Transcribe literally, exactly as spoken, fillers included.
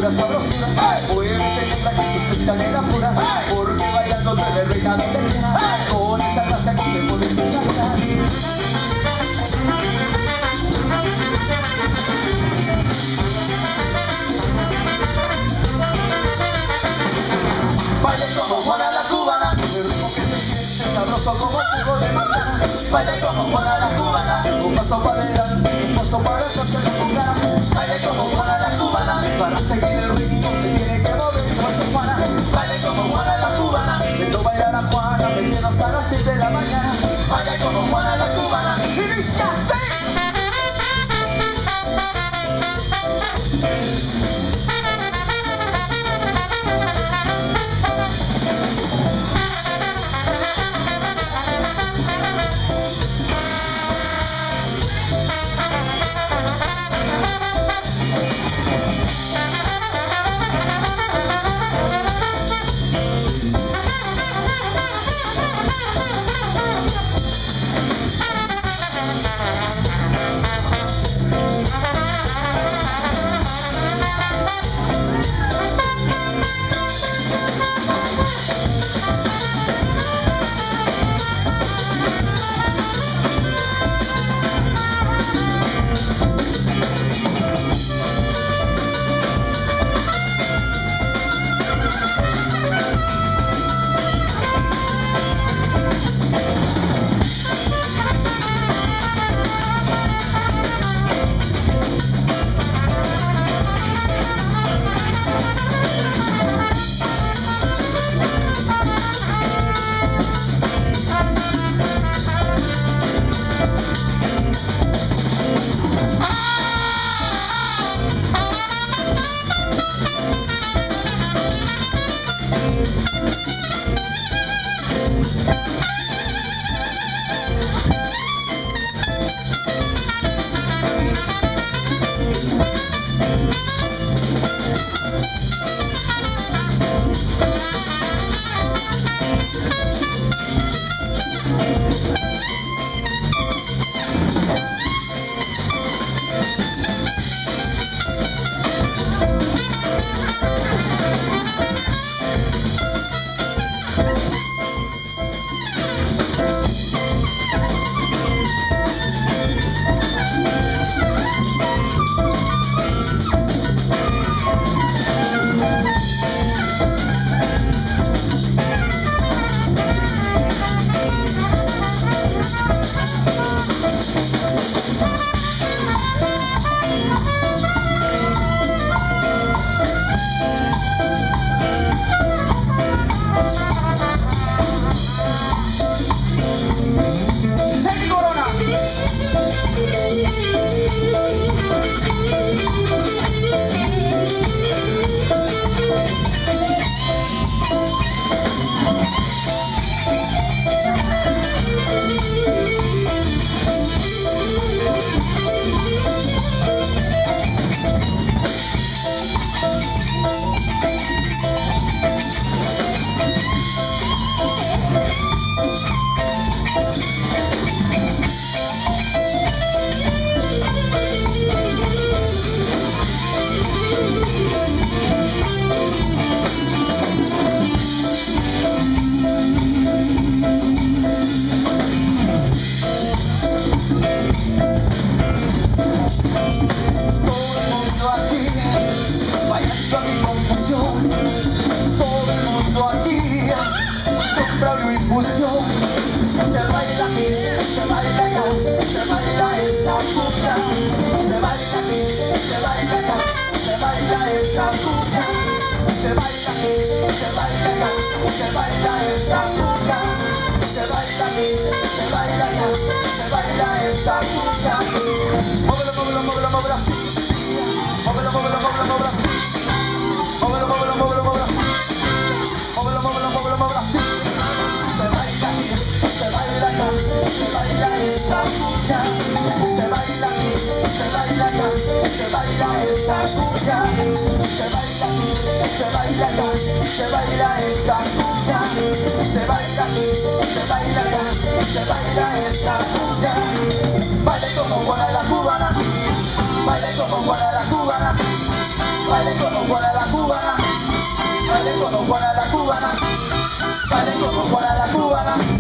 pura sabrosura. Muévete negra que tu escalera pura, porque bailando te de reina donde quiera. Con esa gracia que te puedes encantar. Baile como Juana la cubana, el ritmo que se siente sabroso como jugo de manzana. Baile como Juana la cubana, un paso para adelante, un paso para atrás, con ganas. Baile como Juana la cubana, para seguir el ritmo se tiene que mover como Juana. Baile como Juana la cubana, viendo bailar a Juana, me lleno hasta las siete de la mañana. Baile como Juana la cubana, y dice así. Baile como Juana la cubana, baile como Juana la baile como Juana la cubana, baile como Juana la cubana.